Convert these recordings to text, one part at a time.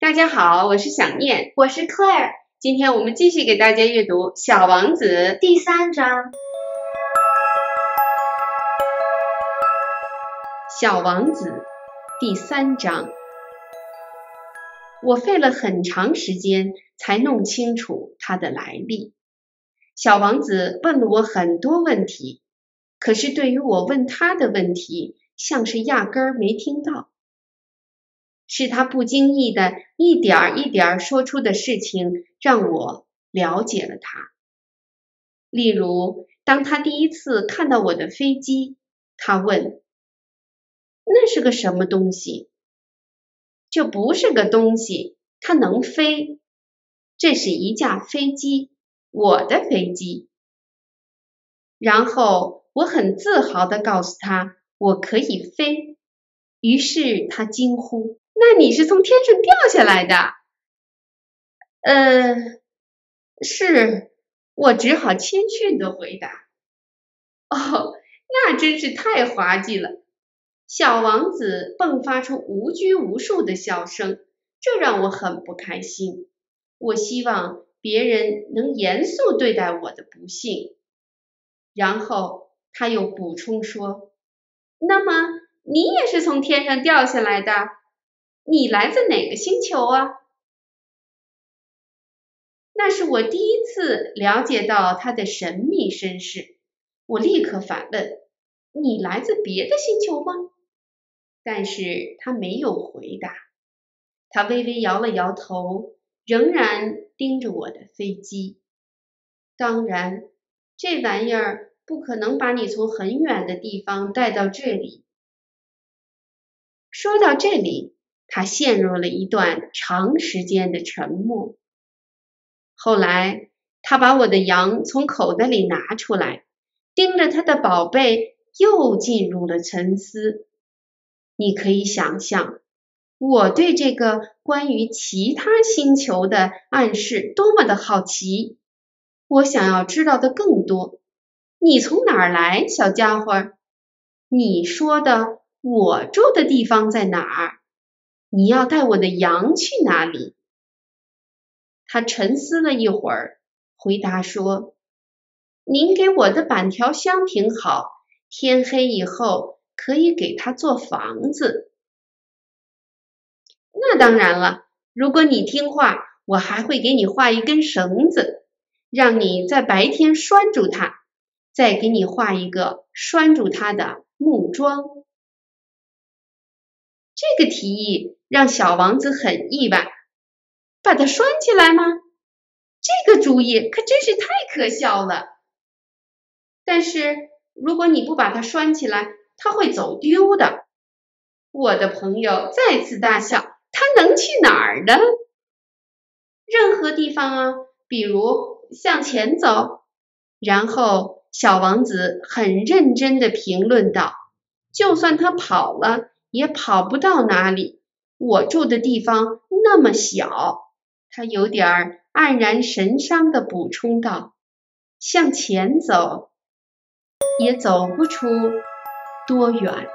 大家好，我是想念， 我是 Claire。 今天我们继续给大家阅读《小王子》 第3章。 小王子第3章。我费了很长时间才弄清楚他的来历。小王子问了我很多问题，可是对于我问他的问题，像是压根儿没听到。是他不经意的一点一点说出的事情，让我了解了他。例如，当他第一次看到我的飞机，他问：“那是个什么东西？”这不是个东西，它能飞。这是一架飞机，我的飞机。然后我很自豪地告诉他，我可以飞。于是他惊呼：“那你是从天上掉下来的？”是，我只好谦逊地回答。哦，那真是太滑稽了。小王子迸发出无拘无束的笑声，这让我很不开心。我希望别人能严肃对待我的不幸。然后他又补充说：“那么你也是从天上掉下来的？你来自哪个星球啊？”那是我第一次了解到他的神秘身世。我立刻反问：“你来自别的星球吗？”但是他没有回答。他微微摇了摇头，仍然盯着我的飞机。当然，这玩意儿不可能把你从很远的地方带到这里。说到这里，他陷入了一段长时间的沉默。后来，他把我的羊从口袋里拿出来，盯着他的宝贝，又进入了沉思。你可以想象，我对这个关于其他星球的暗示多么的好奇。我想要知道的更多。你从哪儿来，小家伙？你说的我住的地方在哪儿？你要带我的羊去哪里？他沉思了一会儿，回答说：“您给我的板条箱挺好，天黑以后可以给它做房子。”那当然了，如果你听话，我还会给你画一根绳子，让你在白天拴住它，再给你画一个拴住它的木桩。这个提议让小王子很意外。把它拴起来吗？这个主意可真是太可笑了。但是如果你不把它拴起来，它会走丢的。我的朋友再次大笑。它能去哪儿呢？任何地方啊，比如向前走。然后小王子很认真地评论道：“就算它跑了，也跑不到哪里。我住的地方那么小。”他有点黯然神伤地补充道：“向前走，也走不出多远。”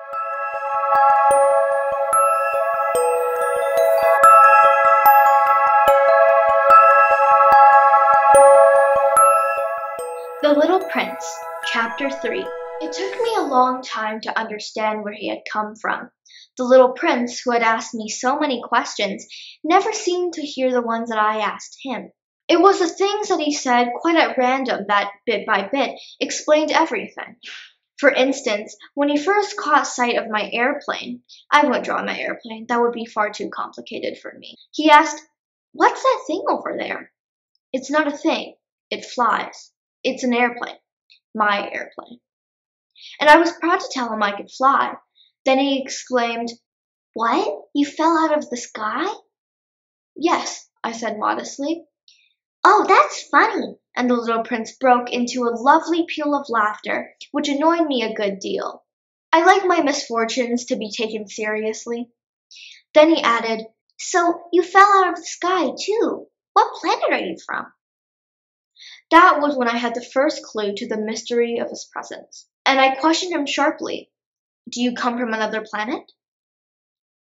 The Little Prince, Chapter 3. It took me a long time to understand where he had come from. The little prince, who had asked me so many questions, never seemed to hear the ones that I asked him. It was the things that he said quite at random that, bit by bit, explained everything. For instance, when he first caught sight of my airplane, I wouldn't draw my airplane, that would be far too complicated for me. He asked, "What's that thing over there?" "It's not a thing, it flies. It's an airplane, my airplane." And I was proud to tell him I could fly. Then he exclaimed, "What? You fell out of the sky?" "Yes," I said modestly. "Oh, that's funny." And the little prince broke into a lovely peal of laughter, which annoyed me a good deal. I like my misfortunes to be taken seriously. Then he added, "So you fell out of the sky too? What planet are you from?" That was when I had the first clue to the mystery of his presence, and I questioned him sharply. "Do you come from another planet?"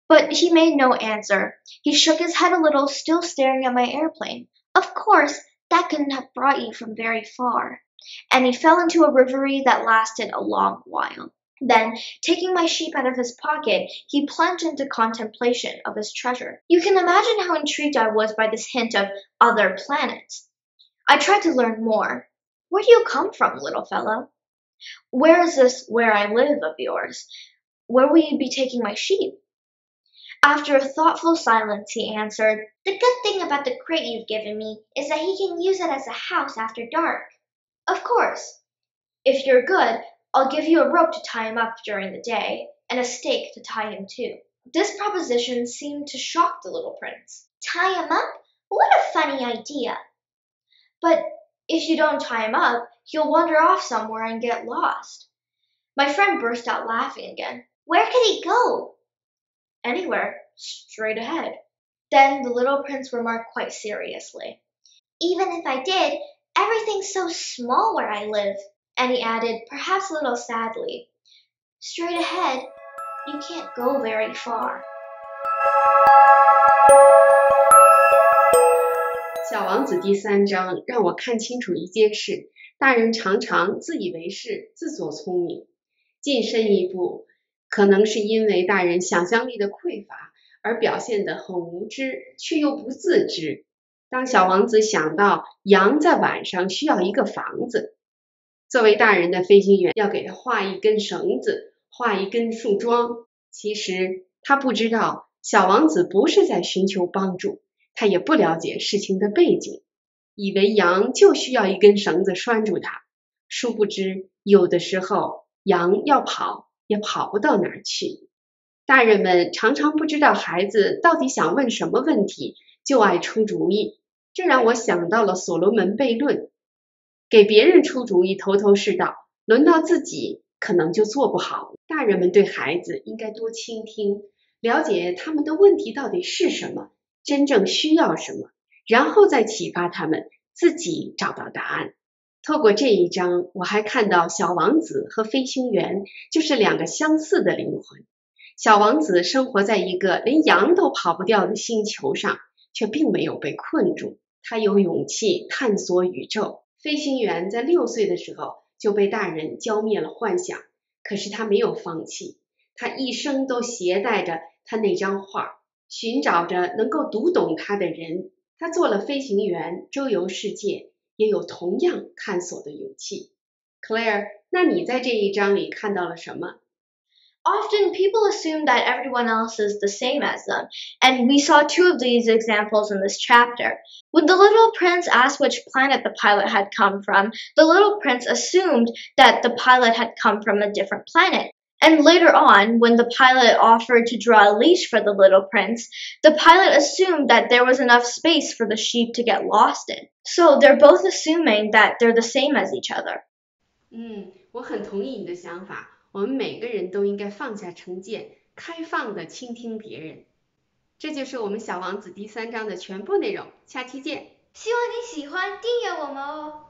But he made no answer. He shook his head a little, still staring at my airplane. Of course, that couldn't have brought you from very far. And he fell into a reverie that lasted a long while. Then, taking my sheep out of his pocket, he plunged into contemplation of his treasure. You can imagine how intrigued I was by this hint of other planets. I tried to learn more. Where do you come from, little fellow? Where is this where I live of yours? Where will you be taking my sheep? After a thoughtful silence, he answered, The good thing about the crate you've given me is that he can use it as a house after dark. Of course. If you're good, I'll give you a rope to tie him up during the day, and a stake to tie him to. This proposition seemed to shock the little prince. Tie him up? What a funny idea. But if you don't tie him up, he'll wander off somewhere and get lost. My friend burst out laughing again. Where could he go? Anywhere, straight ahead. Then the little prince remarked quite seriously, Even if I did, everything's so small where I live. And he added, perhaps a little sadly, Straight ahead, you can't go very far. 小王子第3章让我看清楚一件事，大人常常自以为是，自作聪明。进深一步，可能是因为大人想象力的匮乏，而表现得很无知，却又不自知。当小王子想到羊在晚上需要一个房子，作为大人的飞行员要给他画一根绳子，画一根树桩。其实他不知道，小王子不是在寻求帮助，他也不了解事情的背景，以为羊就需要一根绳子拴住它。殊不知，有的时候羊要跑也跑不到哪儿去。大人们常常不知道孩子到底想问什么问题，就爱出主意。这让我想到了所罗门悖论，给别人出主意头头是道，轮到自己可能就做不好。大人们对孩子应该多倾听，了解他们的问题到底是什么，真正需要什么，然后再启发他们自己找到答案。透过这一章，我还看到小王子和飞行员就是2个相似的灵魂。小王子生活在一个连羊都跑不掉的星球上，却并没有被困住，他有勇气探索宇宙。飞行员在6岁的时候就被大人浇灭了幻想，可是他没有放弃，他一生都携带着他那张画，寻找着能够读懂他的人。他做了飞行员，周游世界，也有同样探索的勇气。Claire， 那你在这一章里看到了什么？ Often people assume that everyone else is the same as them, and we saw 2 of these examples in this chapter. When the little prince asked which planet the pilot had come from, the little prince assumed that the pilot had come from a different planet. And later on, when the pilot offered to draw a leash for the little prince, the pilot assumed that there was enough space for the sheep to get lost in. So they're both assuming that they're the same as each other. 我很同意你的想法。我们每个人都应该放下成见，开放地倾听别人。这就是我们小王子第3章的全部内容，下期见。 希望你喜欢，订阅我们哦。